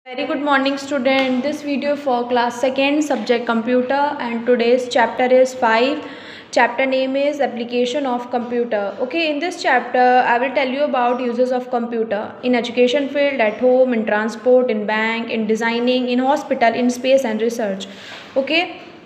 Very good morning student. This video for class 2nd subject computer and today's chapter is 5. Chapter name is application of computer. Okay, in this chapter I will tell you about uses of computer in education field, at home, in transport, in bank, in designing, in hospital, in space and research. Okay,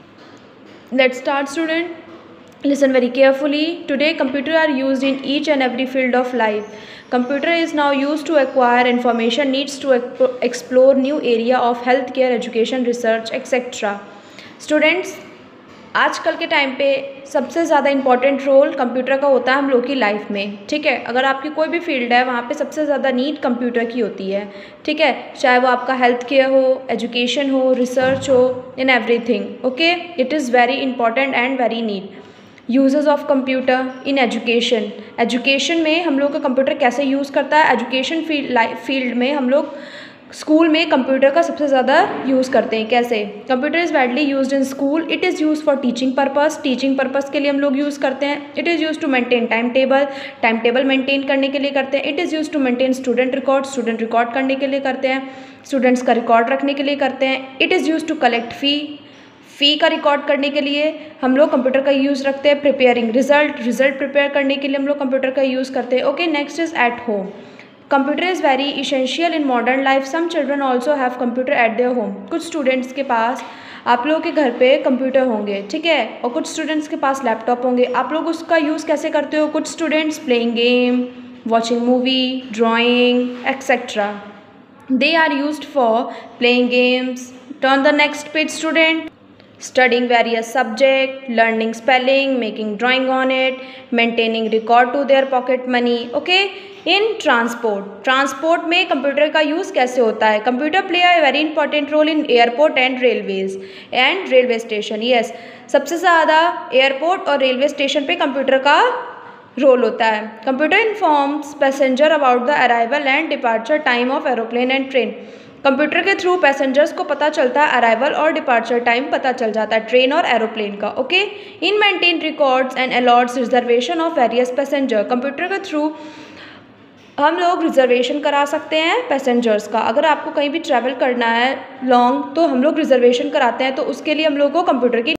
let's start student. Listen very carefully. Today computers are used in each and every field of life. Computer is now used to acquire information, needs to explore new area of healthcare, education, research, etc. Students, आजकल के time पे सबसे ज़्यादा important role computer का होता है हम लोग की लाइफ में. ठीक है, अगर आपकी कोई भी फील्ड है वहाँ पे सबसे ज़्यादा नीड कंप्यूटर की होती है. ठीक है, चाहे वो आपका हेल्थ केयर हो, एजुकेशन हो, रिसर्च हो, in everything. Okay, it is very important and very need. Uses of computer in education. Education में हम लोग का कंप्यूटर कैसे यूज़ करता है. एजुकेशन फील्ड में हम लोग स्कूल में कंप्यूटर का सबसे ज़्यादा यूज़ करते हैं. कैसे? Computer is widely used in school. It is use for teaching purpose. Teaching purpose के लिए हम लोग यूज़ करते हैं. It is use to maintain time table maintain करने के लिए करते हैं. It is use to maintain student record करने के लिए करते हैं. स्टूडेंट्स का रिकॉर्ड रखने के लिए करते हैं. It is use to collect fee का रिकॉर्ड करने के लिए हम लोग कंप्यूटर का यूज़ रखते हैं. प्रिपेयरिंग रिजल्ट प्रिपेयर करने के लिए हम लोग कंप्यूटर का यूज़ करते हैं. Okay, next is at home. Computer is very essential in modern life. Some children also have computer at their home. कुछ स्टूडेंट्स के पास, आप लोगों के घर पे कंप्यूटर होंगे. ठीक है, और कुछ स्टूडेंट्स के पास लैपटॉप होंगे. आप लोग उसका यूज़ कैसे करते हो? कुछ students playing game, watching movie, drawing etcetera. They are used for playing games. Turn the next page student. Studying various subject, learning spelling, making drawing on it, maintaining record to their pocket money. Okay, in transport में computer का use कैसे होता है? Computer play a very important role in airport and railway station. Yes, सबसे ज़्यादा airport और railway station पे computer का रोल होता है. Computer informs passenger about the arrival and departure time of aeroplane and train. Computer के through passengers को पता चलता है अराइवल और डिपार्चर टाइम पता चल जाता है ट्रेन और एरोप्लेन का. Okay, in maintain records and allots reservation of various passenger. Computer के थ्रू हम लोग रिजर्वेशन करा सकते हैं पैसेंजर्स का. अगर आपको कहीं भी ट्रैवल करना है लॉन्ग तो हम लोग रिजर्वेशन कराते हैं, तो उसके लिए हम लोग को कंप्यूटर की